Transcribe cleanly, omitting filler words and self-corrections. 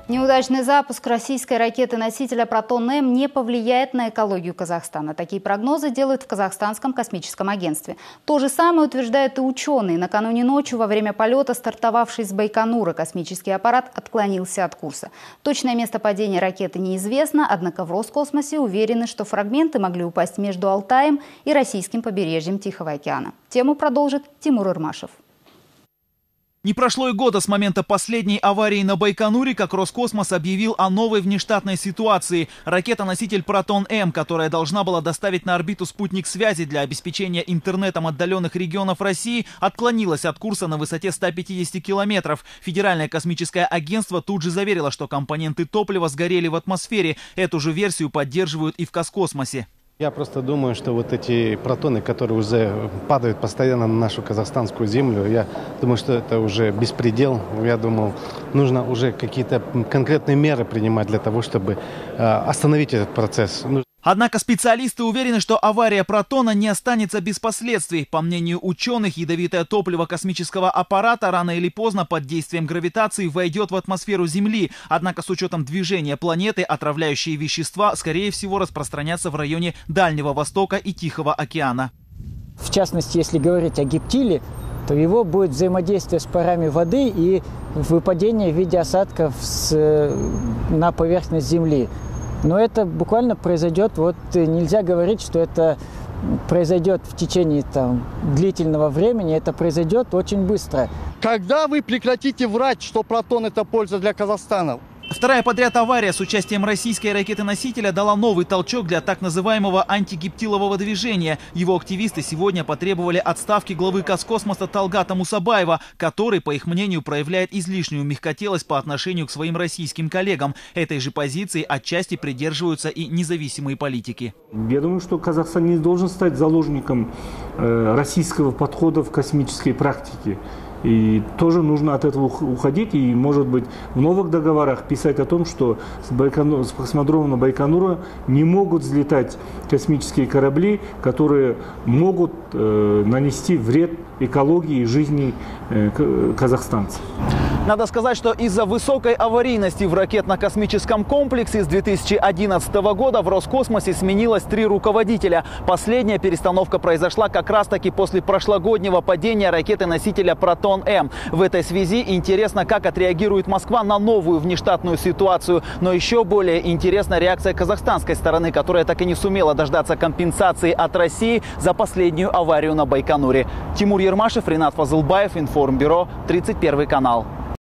Неудачный запуск российской ракеты-носителя «Протон-М» не повлияет на экологию Казахстана. Такие прогнозы делают в Казахстанском космическом агентстве. То же самое утверждают и ученые. Накануне ночью во время полета, стартовавший с Байконура, космический аппарат отклонился от курса. Точное место падения ракеты неизвестно, однако в Роскосмосе уверены, что фрагменты могли упасть между Алтаем и российским побережьем Тихого океана. Тему продолжит Тимур Ирмашев. Не прошло и года с момента последней аварии на Байконуре, как Роскосмос объявил о новой внештатной ситуации. Ракета-носитель «Протон-М», которая должна была доставить на орбиту спутник связи для обеспечения интернетом отдаленных регионов России, отклонилась от курса на высоте 150 километров. Федеральное космическое агентство тут же заверило, что компоненты топлива сгорели в атмосфере. Эту же версию поддерживают и в Роскосмосе. Я просто думаю, что вот эти протоны, которые уже падают постоянно на нашу казахстанскую землю, я думаю, что это уже беспредел. Я думаю, нужно уже какие-то конкретные меры принимать для того, чтобы остановить этот процесс. Однако специалисты уверены, что авария «Протона» не останется без последствий. По мнению ученых, ядовитое топливо космического аппарата рано или поздно под действием гравитации войдет в атмосферу Земли. Однако с учетом движения планеты отравляющие вещества, скорее всего, распространятся в районе Дальнего Востока и Тихого океана. В частности, если говорить о гептиле, то его будет взаимодействие с парами воды и выпадение в виде осадков на поверхность Земли. Но это буквально произойдет, нельзя говорить, что это произойдет в течение длительного времени, это произойдет очень быстро. Когда вы прекратите врать, что «Протон» – это польза для Казахстана? Вторая подряд авария с участием российской ракеты-носителя дала новый толчок для так называемого антигептилового движения. Его активисты сегодня потребовали отставки главы Роскосмоса Талгата Мусабаева, который, по их мнению, проявляет излишнюю мягкотелость по отношению к своим российским коллегам. Этой же позиции отчасти придерживаются и независимые политики. Я думаю, что Казахстан не должен стать заложником российского подхода в космической практике. И тоже нужно от этого уходить и, может быть, в новых договорах писать о том, что с космодрома на Байконура не могут взлетать космические корабли, которые могут нанести вред экологии и жизни казахстанцев. Надо сказать, что из-за высокой аварийности в ракетно-космическом комплексе с 2011 года в Роскосмосе сменилось 3 руководителя. Последняя перестановка произошла как раз-таки после прошлогоднего падения ракеты-носителя «Протон-М». В этой связи интересно, как отреагирует Москва на новую внештатную ситуацию. Но еще более интересна реакция казахстанской стороны, которая так и не сумела дождаться компенсации от России за последнюю аварию на Байконуре. Тимур Ермашев, Ринат Фазылбаев, Информбюро, 31 канал.